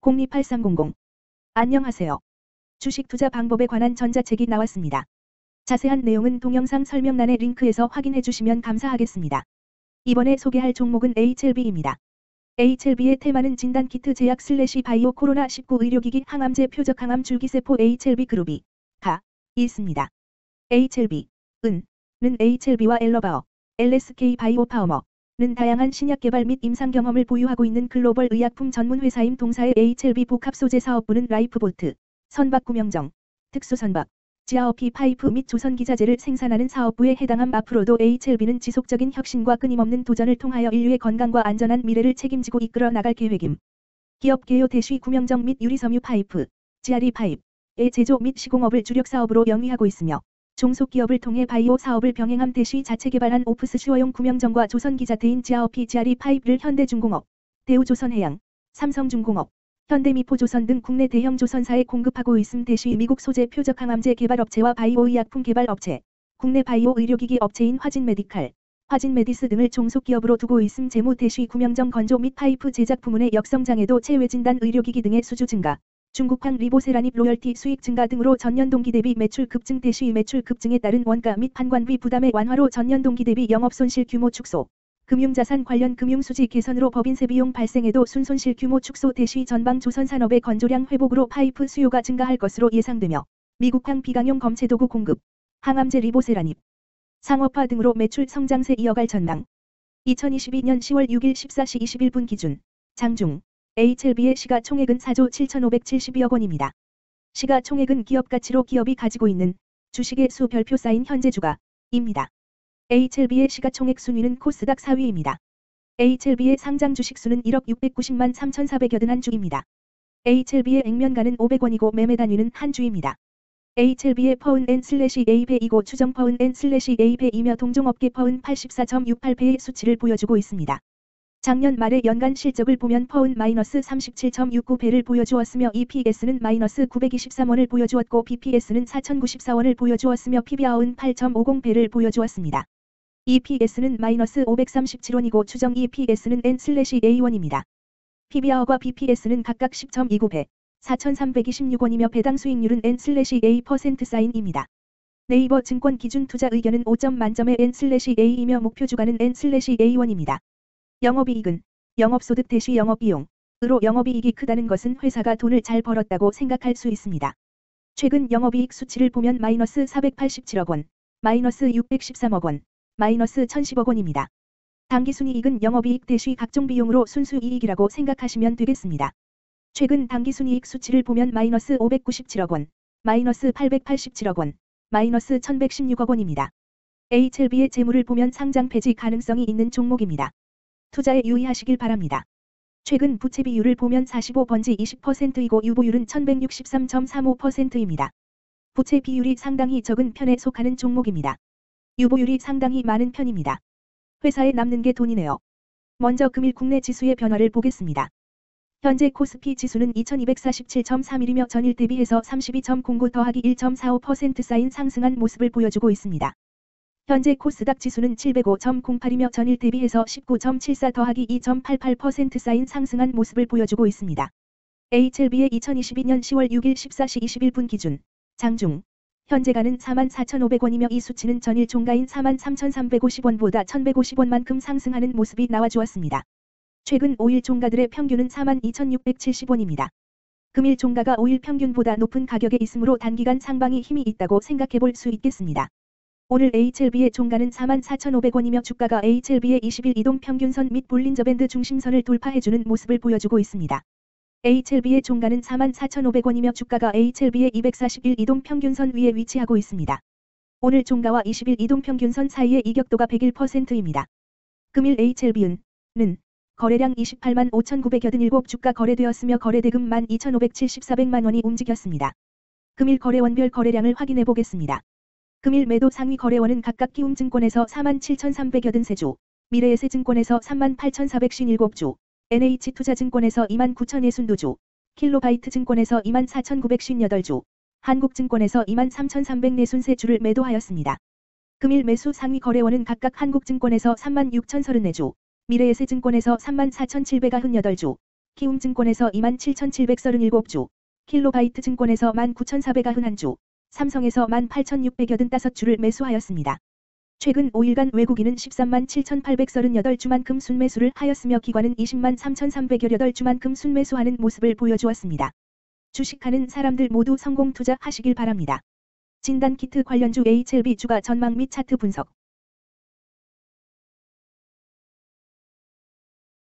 028300. 안녕하세요. 주식 투자 방법에 관한 전자책이 나왔습니다. 자세한 내용은 동영상 설명란의 링크에서 확인해 주시면 감사하겠습니다. 이번에 소개할 종목은 HLB입니다. HLB의 테마는 진단키트 제약 / 바이오 코로나19 의료기기 항암제 표적 항암 줄기세포 HLB 그룹이 있습니다. HLB는 HLB와 엘러바어, LSK 바이오파워머는 다양한 신약 개발 및 임상 경험을 보유하고 있는 글로벌 의약품 전문 회사임. 동사의 HLB 복합 소재 사업부는 라이프보트, 선박 구명정, 특수선박, 지하어피 파이프 및 조선기자재를 생산하는 사업부에 해당함. 앞으로도 HLB는 지속적인 혁신과 끊임없는 도전을 통하여 인류의 건강과 안전한 미래를 책임지고 이끌어 나갈 계획임. 기업 개요 대쉬 구명정 및 유리섬유 파이프, 지아리 파입의 제조 및 시공업을 주력 사업으로 영위하고 있으며 종속기업을 통해 바이오 사업을 병행함. 대쉬 자체 개발한 오프스 슈어용 구명정과 조선기자재인 지아어피 지아리 파입을 현대중공업, 대우조선해양, 삼성중공업, 현대미포조선 등 국내 대형 조선사에 공급하고 있음. 대쉬 미국 소재 표적 항암제 개발업체와 바이오 의약품 개발업체, 국내 바이오 의료기기 업체인 화진메디칼, 화진메디스 등을 종속기업으로 두고 있음. 재무 대쉬 구명정 건조 및 파이프 제작 부문의 역성장에도 체외진단 의료기기 등의 수주 증가, 중국황 리보세라닙 로열티 수익 증가 등으로 전년 동기 대비 매출 급증. 대쉬 매출 급증에 따른 원가 및 판관비 부담의 완화로 전년 동기 대비 영업손실 규모 축소, 금융자산 관련 금융수지 개선으로 법인세 비용 발생에도 순손실 규모 축소. 대쉬 전방 조선산업의 건조량 회복으로 파이프 수요가 증가할 것으로 예상되며 미국황 비강용 검체도구 공급, 항암제 리보세라닙, 상업화 등으로 매출 성장세 이어갈 전망. 2022년 10월 6일 14시 21분 기준 장중 HLB의 시가총액은 4조 7,572억 원입니다. 시가총액은 기업가치로 기업이 가지고 있는 주식의 수 별표 쌓인 현재 주가입니다. HLB의 시가총액 순위는 코스닥 4위입니다. HLB의 상장 주식수는 1억 690만 3,481주입니다. HLB의 액면가는 500원이고 매매 단위는 한 주입니다. HLB의 퍼은 N/A배이고 추정 퍼은 N/A배이며 동종업계 퍼은 84.68배의 수치를 보여주고 있습니다. 작년 말의 연간 실적을 보면 퍼은 -37.69배를 보여주었으며 EPS는 -923원을 보여주었고 BPS는 4,094원을 보여주었으며 PBR은 8.50배를 보여주었습니다. EPS는 -537원이고 추정 EPS는 N/A1입니다. PBR과 BPS는 각각 10.29배, 4,326원이며 배당 수익률은 N/A% 사인입니다. 네이버 증권 기준 투자 의견은 5점 만점의 N/A이며 목표 주가는 N/A1입니다. 영업이익은 영업소득 대쉬 영업비용으로 영업이익이 크다는 것은 회사가 돈을 잘 벌었다고 생각할 수 있습니다. 최근 영업이익 수치를 보면 -487억 원, -613억 원, -1010억 원입니다. 당기순이익은 영업이익 대쉬 각종 비용으로 순수이익이라고 생각하시면 되겠습니다. 최근 당기순이익 수치를 보면 -597억 원, -887억 원, -1116억 원입니다. HLB의 재물을 보면 상장 폐지 가능성이 있는 종목입니다. 투자에 유의하시길 바랍니다. 최근 부채 비율을 보면 45번지 20%이고 유보율은 1163.35%입니다. 부채 비율이 상당히 적은 편에 속하는 종목입니다. 유보율이 상당히 많은 편입니다. 회사에 남는 게 돈이네요. 먼저 금일 국내 지수의 변화를 보겠습니다. 현재 코스피 지수는 2247.31이며 전일 대비해서 32.09 더하기 1.45% 쌓인 상승한 모습을 보여주고 있습니다. 현재 코스닥 지수는 705.08이며 전일 대비해서 19.74 더하기 2.88% 쌓인 상승한 모습을 보여주고 있습니다. HLB의 2022년 10월 6일 14시 21분 기준 장중 현재가는 44,500원이며 이 수치는 전일 종가인 43,350원보다 1,150원만큼 상승하는 모습이 나와주었습니다. 최근 5일 종가들의 평균은 42,670원입니다. 금일 종가가 5일 평균보다 높은 가격에 있으므로 단기간 상방이 힘이 있다고 생각해 볼 수 있겠습니다. 오늘 HLB의 종가는 44,500원이며 주가가 HLB의 20일 이동 평균선 및 볼린저밴드 중심선을 돌파해주는 모습을 보여주고 있습니다. HLB의 종가는 44,500원이며 주가가 HLB의 241 이동 평균선 위에 위치하고 있습니다. 오늘 종가와 20일 이동 평균선 사이의 이격도가 101%입니다. 금일 HLB는 거래량 28만 5,987 주가 거래되었으며 거래대금 12,574백만 원이 움직였습니다. 금일 거래원별 거래량을 확인해 보겠습니다. 금일 매도 상위 거래원은 각각 키움증권에서 47,383주, 미래에셋증권에서 38,457주, NH투자증권에서 29,062주, 킬로바이트증권에서 24,958주, 한국증권에서 23,343주를 매도하였습니다. 금일 매수 상위 거래원은 각각 한국증권에서 36,034주, 미래에셋증권에서 34,798주, 키움증권에서 27,737주, 킬로바이트 증권에서 19,491주, 삼성에서 18,685주를 매수하였습니다. 최근 5일간 외국인은 137,838주만큼 순매수를 하였으며 기관은 203,318주만큼 순매수하는 모습을 보여주었습니다. 주식하는 사람들 모두 성공 투자하시길 바랍니다. 진단키트 관련주 HLB 주가 전망 및 차트 분석